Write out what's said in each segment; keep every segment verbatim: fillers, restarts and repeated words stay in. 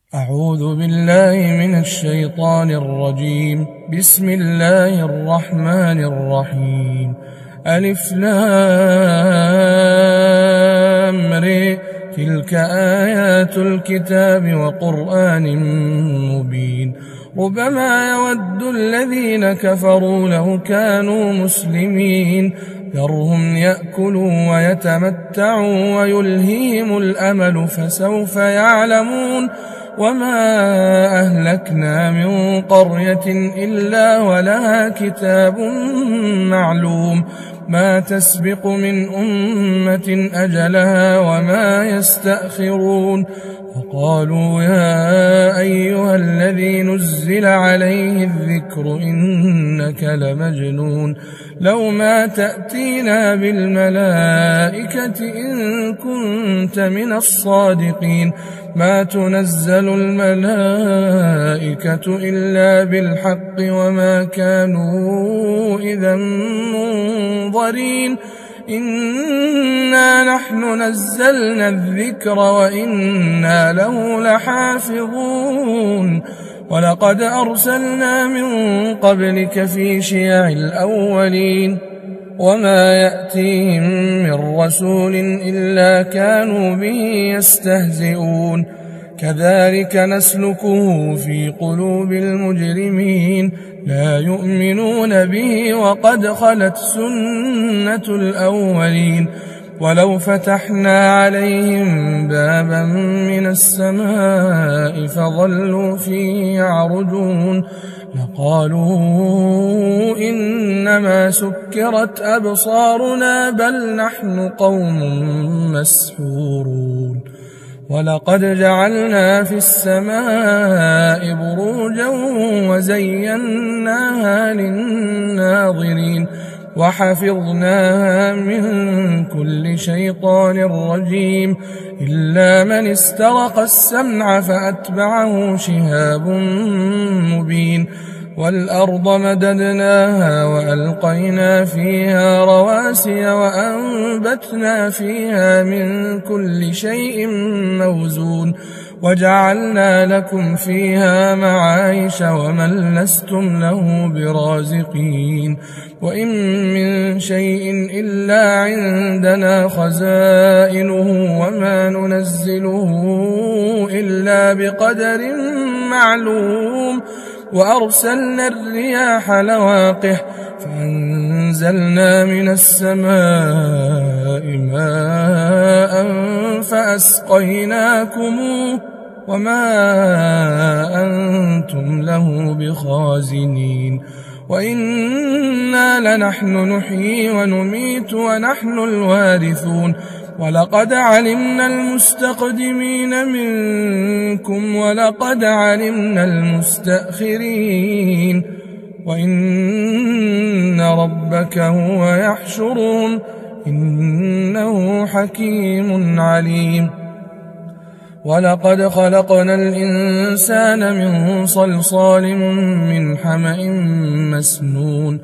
أعوذ بالله من الشيطان الرجيم. بسم الله الرحمن الرحيم. ألف لام ر تلك آيات الكتاب وقرآن مبين. ربما يود الذين كفروا لو كانوا مسلمين ذرهم يأكلوا ويتمتعوا ويلهيهم الأمل فسوف يعلمون. وما أهلكنا من قرية إلا ولها كتاب معلوم ما تسبق من أمة أجلها وما يستأخرون. وقالوا يا أيها الذي نزل عليه الذكر إنك لمجنون لو ما تأتينا بالملائكة إن كنت من الصادقين ما تنزل الملائكة إلا بالحق وما كانوا إذا منظرين. إنا نحن نزلنا الذكر وإنا له لحافظون. ولقد أرسلنا من قبلك في شيع الأولين وما يأتيهم من رسول إلا كانوا به يستهزئون. كذلك نسلكه في قلوب المجرمين لا يؤمنون به وقد خلت سنة الأولين. ولو فتحنا عليهم بابا من السماء فظلوا فيه يعرجون لقالوا إنما سكرت أبصارنا بل نحن قوم مسحورون. ولقد جعلنا في السماء بروجا وزيناها للناظرين وحفظناها من كل شيطان رجيم إلا من استرق السمع فأتبعه شهاب مبين. والأرض مددناها وألقينا فيها رواسي وأنبتنا فيها من كل شيء موزون وجعلنا لكم فيها معايش ومن لستم له برازقين. وإن من شيء إلا عندنا خزائنه وما ننزله إلا بقدر معلوم. وأرسلنا الرياح لواقح فأنزلنا من السماء ماء فأسقيناكموه وما أنتم له بخازنين. وإنا لنحن نحيي ونميت ونحن الوارثون. ولقد علمنا المستقدمين منكم ولقد علمنا المستأخرين وإن ربك هو يحشرهم إنه حكيم عليم. ولقد خلقنا الإنسان من صلصال من حمأ مسنون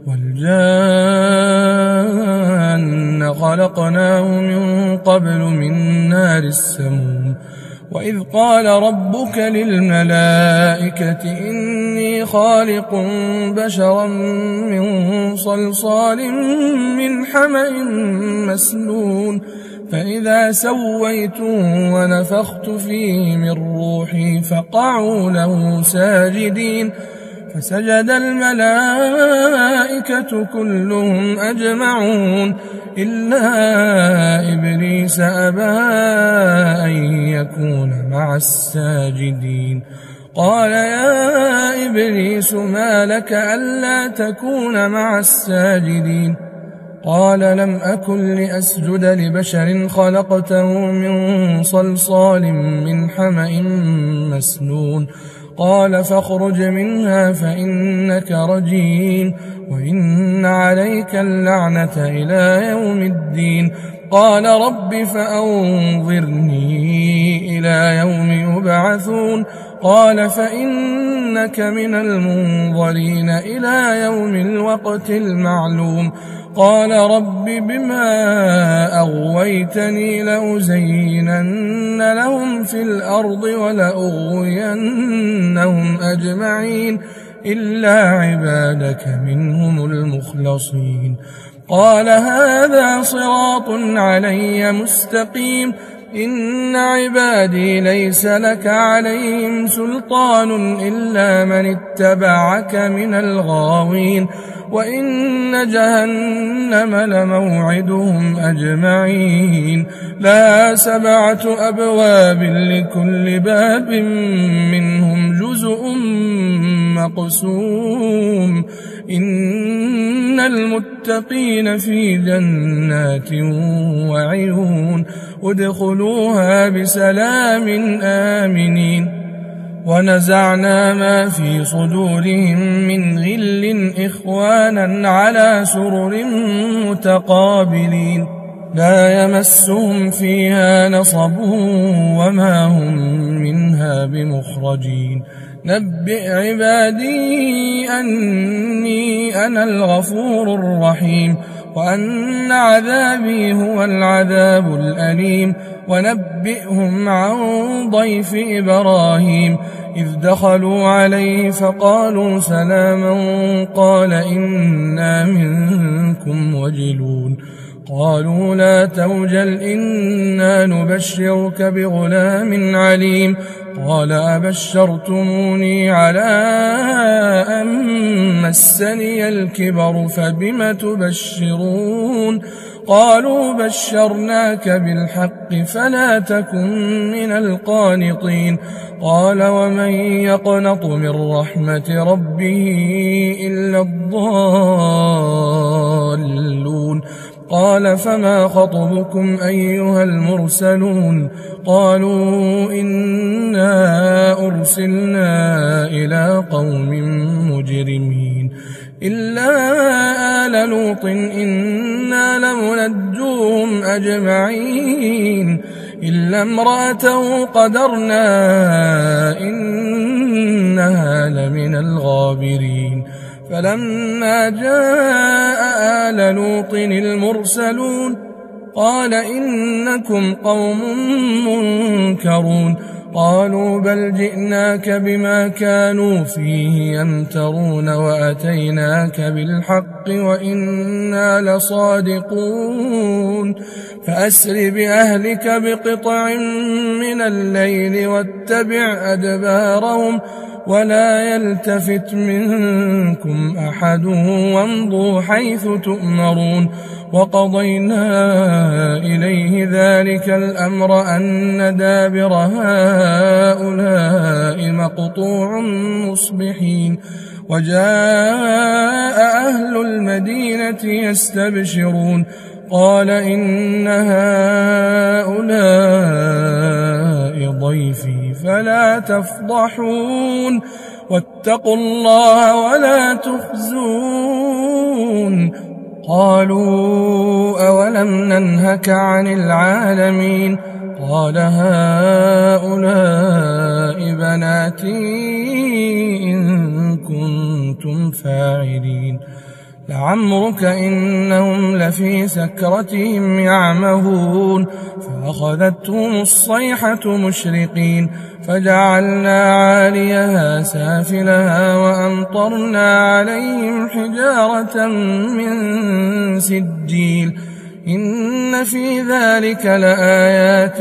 والجان خلقناه من قبل من نار السموم. وإذ قال ربك للملائكة إني خالق بشرا من صلصال من حمأ مسنون فإذا سويته ونفخت فيه من روحي فقعوا له ساجدين فسجد الملائكة كلهم أجمعون إلا إبليس أبى أن يكون مع الساجدين. قال يا إبليس ما لك ألا تكون مع الساجدين؟ قال لم أكن لأسجد لبشر خلقته من صلصال من حمأ مسنون. قال فاخرج منها فإنك رجيم وإن عليك اللعنة إلى يوم الدين. قال رب فأنظرني إلى يوم يبعثون. قال فإنك من المنظرين إلى يوم الوقت المعلوم. قال رب بما أغويتني لأزينن لهم في الأرض ولأغوينهم أجمعين إلا عبادك منهم المخلصين قال هذا صراط علي مستقيم إن عبادي ليس لك عليهم سلطان إلا من اتبعك من الغاوين وإن جهنم لموعدهم أجمعين لها سبعة أبواب لكل باب منهم جزء مقسوم إن المتقين في جنات وعيون ادخلوها بسلام آمنين ونزعنا ما في صدورهم من غل إخوانا على سرر متقابلين لا يمسهم فيها نصب وما هم منها بمخرجين نبئ عبادي أني أنا الغفور الرحيم وأن عذابي هو العذاب الأليم ونبئهم عن ضيف إبراهيم إذ دخلوا عليه فقالوا سلاما قال إنا منكم وجلون قالوا لا توجل إنا نبشرك بغلام عليم قال أبشرتموني على أن مسني الكبر فبم تبشرون قالوا بشرناك بالحق فلا تكن من القانطين قال ومن يقنط من رحمة ربه إلا الضالون قال فما خطبكم أيها المرسلون قالوا إنا أرسلنا إلى قوم مجرمين إلا آل لوط إنا لمنجوهم أجمعين إلا امرأته قدرنا إنها لمن الغابرين فلما جاء آل لوط المرسلون قال إنكم قوم منكرون قالوا بل جئناك بما كانوا فيه يمترون وأتيناك بالحق وإنا لصادقون فأسر بأهلك بقطع من الليل واتبع أدبارهم ولا يلتفت منكم أحد وامضوا حيث تؤمرون وقضينا إليه ذلك الأمر أن دابر هؤلاء مقطوع مصبحين وجاء أهل المدينة يستبشرون قال إن هؤلاء ضيفي فلا تفضحون واتقوا الله ولا تخزون قالوا أولم ننهك عن العالمين قال هؤلاء بناتي إن كنتم فاعلين لعمرك إنهم لفي سكرتهم يعمهون فأخذتهم الصيحة مشرقين فجعلنا عاليها سافلها وأمطرنا عليهم حجارة من سجيل إن في ذلك لآيات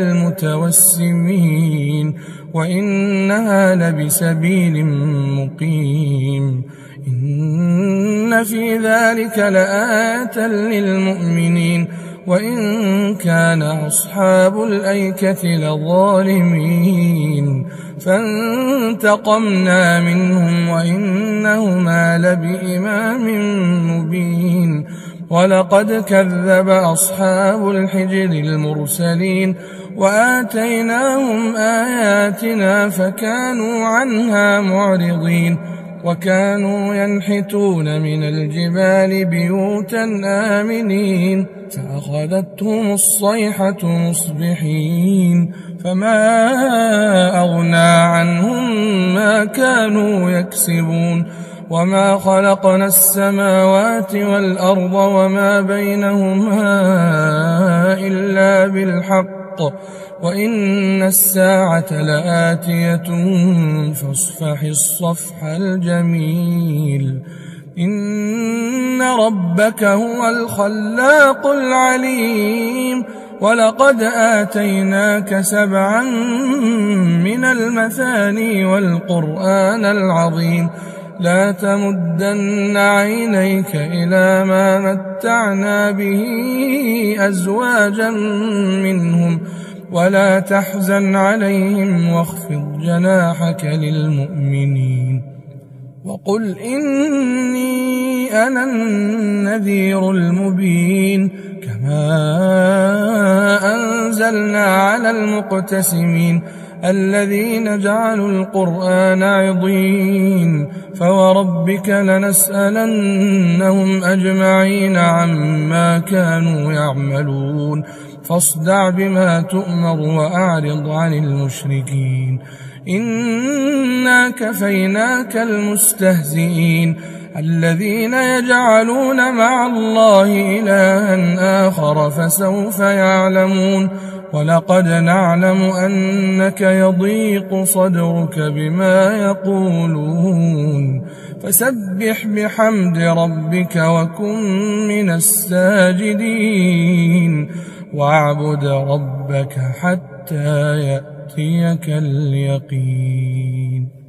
للمتوسمين وإنها لبسبيل مقيم إن في ذلك لآية للمؤمنين وإن كان أصحاب الأيكة لظالمين فانتقمنا منهم وإنهما لبإمام مبين ولقد كذب أصحاب الحجر المرسلين وآتيناهم آياتنا فكانوا عنها معرضين وكانوا ينحتون من الجبال بيوتا آمنين فأخذتهم الصيحة مصبحين فما أغنى عنهم ما كانوا يكسبون وما خلقنا السماوات والأرض وما بينهما إلا بالحق وإن الساعة لآتية فاصفح الصفح الجميل إن ربك هو الخلاق العليم ولقد آتيناك سبعا من المثاني والقرآن العظيم لا تمدن عينيك إلى ما متعنا به أزواجا منهم ولا تحزن عليهم واخفض جناحك للمؤمنين وقل إني أنا النذير المبين كما أنزلنا على المقتسمين الذين جعلوا القرآن عضين فوربك لنسألنهم أجمعين عما كانوا يعملون فاصدع بما تؤمر وأعرض عن المشركين إنا كفيناك المستهزئين الذين يجعلون مع الله إلها آخر فسوف يعلمون ولقد نعلم أنك يضيق صدرك بما يقولون فسبح بحمد ربك وكن من الساجدين واعبد ربك حتى يأتيك اليقين.